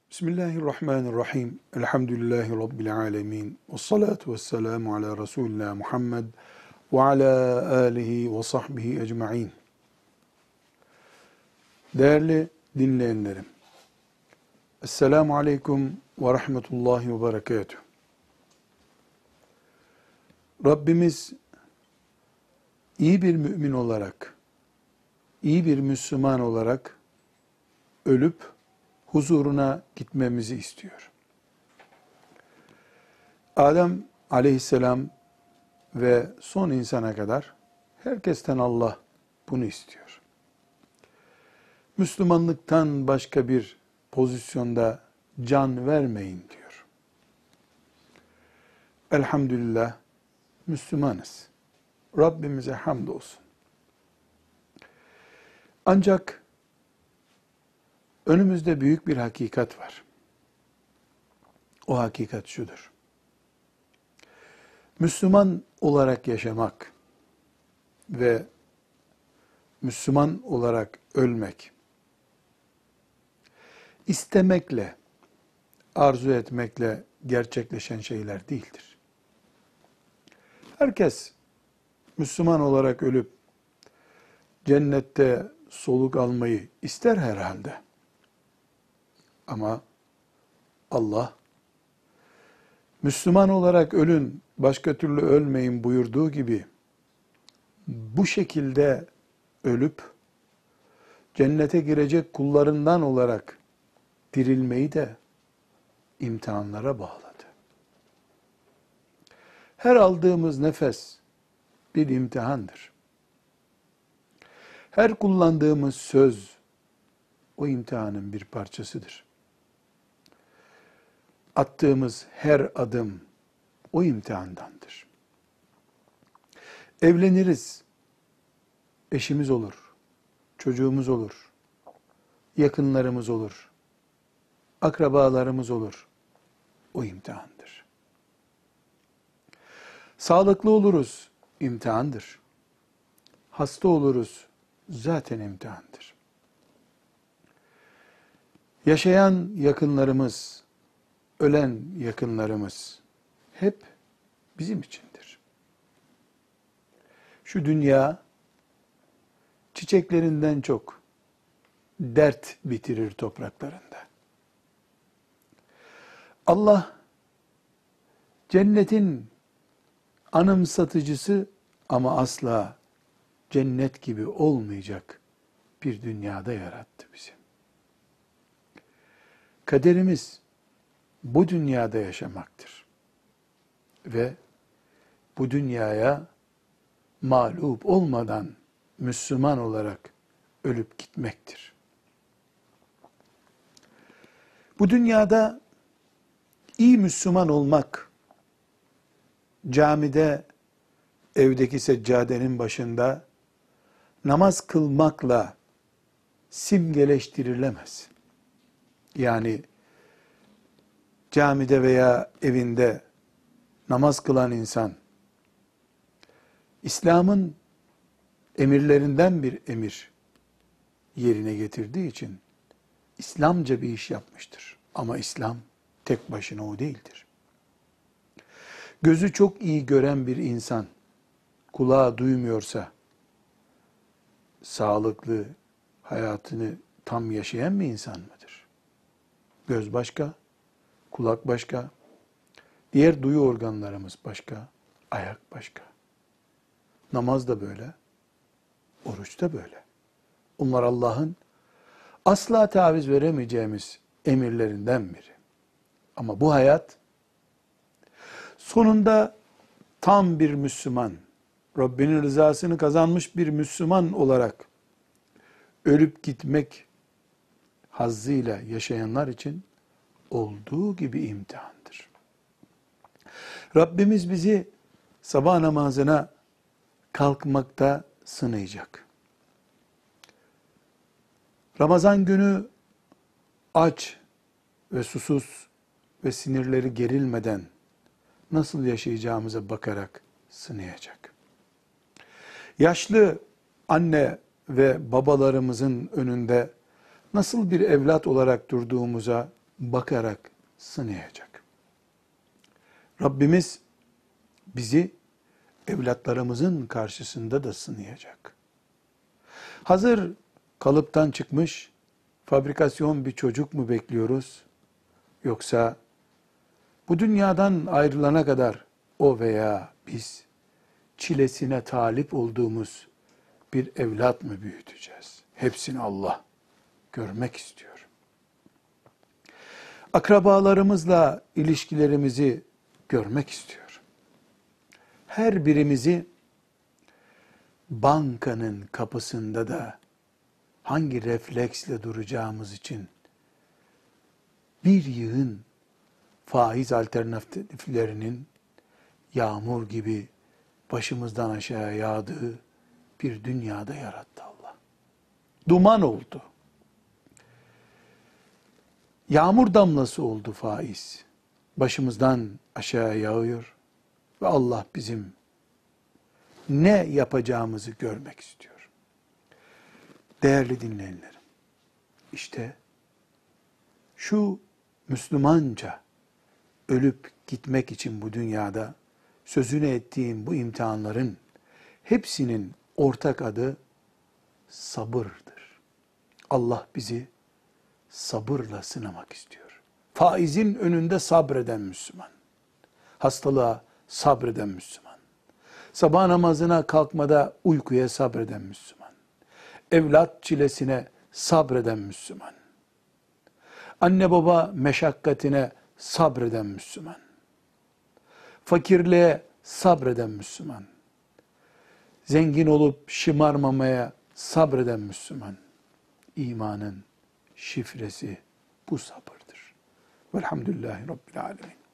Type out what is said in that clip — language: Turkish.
Bismillahirrahmanirrahim. Elhamdülillahi Rabbil alemin. Vessalatu vesselamu ala Resulina Muhammed ve ala alihi ve sahbihi ecma'in. Değerli dinleyenlerim, Esselamu aleyküm ve rahmetullahi ve berekatuhu. Rabbimiz iyi bir mümin olarak, iyi bir Müslüman olarak ölüp huzuruna gitmemizi istiyor. Adem aleyhisselam ve son insana kadar herkesten Allah bunu istiyor. Müslümanlıktan başka bir pozisyonda can vermeyin diyor. Elhamdülillah Müslümanız. Rabbimize hamdolsun. Ancak önümüzde büyük bir hakikat var. O hakikat şudur: Müslüman olarak yaşamak ve Müslüman olarak ölmek, istemekle, arzu etmekle gerçekleşen şeyler değildir. Herkes Müslüman olarak ölüp cennette soluk almayı ister herhalde. Ama Allah, Müslüman olarak ölün, başka türlü ölmeyin buyurduğu gibi, bu şekilde ölüp, cennete girecek kullarından olarak dirilmeyi de imtihanlara bağladı. Her aldığımız nefes bir imtihandır. Her kullandığımız söz, o imtihanın bir parçasıdır. Attığımız her adım o imtihandandır. Evleniriz, eşimiz olur, çocuğumuz olur, yakınlarımız olur, akrabalarımız olur, o imtihandır. Sağlıklı oluruz, imtihandır. Hasta oluruz, zaten imtihandır. Yaşayan yakınlarımız, ölen yakınlarımız hep bizim içindir. Şu dünya çiçeklerinden çok dert bitirir topraklarında. Allah cennetin anımsatıcısı ama asla cennet gibi olmayacak bir dünyada yarattı bizi. Kaderimiz bu dünyada yaşamaktır. Ve bu dünyaya mağlup olmadan Müslüman olarak ölüp gitmektir. Bu dünyada iyi Müslüman olmak, camide, evdeki seccadenin başında namaz kılmakla simgeleştirilemez. Yani camide veya evinde namaz kılan insan, İslam'ın emirlerinden bir emir yerine getirdiği için İslamca bir iş yapmıştır. Ama İslam tek başına o değildir. Gözü çok iyi gören bir insan, kulağı duymuyorsa, sağlıklı hayatını tam yaşayan bir insan mıdır? Göz başka, kulak başka, diğer duyu organlarımız başka, ayak başka. Namaz da böyle, oruç da böyle. Onlar Allah'ın asla taviz veremeyeceğimiz emirlerinden biri. Ama bu hayat sonunda tam bir Müslüman, Rabbinin rızasını kazanmış bir Müslüman olarak ölüp gitmek hazzıyla yaşayanlar için olduğu gibi imtihandır. Rabbimiz bizi sabah namazına kalkmakta sınayacak. Ramazan günü aç ve susuz ve sinirleri gerilmeden nasıl yaşayacağımıza bakarak sınayacak. Yaşlı anne ve babalarımızın önünde nasıl bir evlat olarak durduğumuza bakarak sınayacak. Rabbimiz bizi evlatlarımızın karşısında da sınayacak. Hazır kalıptan çıkmış fabrikasyon bir çocuk mu bekliyoruz? Yoksa bu dünyadan ayrılana kadar o veya biz çilesine talip olduğumuz bir evlat mı büyüteceğiz? Hepsini Allah görmek istiyor. Akrabalarımızla ilişkilerimizi görmek istiyor. Her birimizi bankanın kapısında da hangi refleksle duracağımız için bir yığın faiz alternatiflerinin yağmur gibi başımızdan aşağı yağdığı bir dünyada yarattı Allah. Duman oldu. Yağmur damlası oldu faiz. Başımızdan aşağı yağıyor ve Allah bizim ne yapacağımızı görmek istiyor. Değerli dinleyenlerim, işte şu Müslümanca ölüp gitmek için bu dünyada sözünü ettiğim bu imtihanların hepsinin ortak adı sabırdır. Allah bizi sabırla sınamak istiyor. Faizin önünde sabreden Müslüman, hastalığa sabreden Müslüman, sabah namazına kalkmada uykuya sabreden Müslüman, evlat çilesine sabreden Müslüman, anne baba meşakkatine sabreden Müslüman, fakirliğe sabreden Müslüman, zengin olup şımarmamaya sabreden Müslüman. İmanın şifresi bu sabırdır. Velhamdülillahi Rabbil Alemin.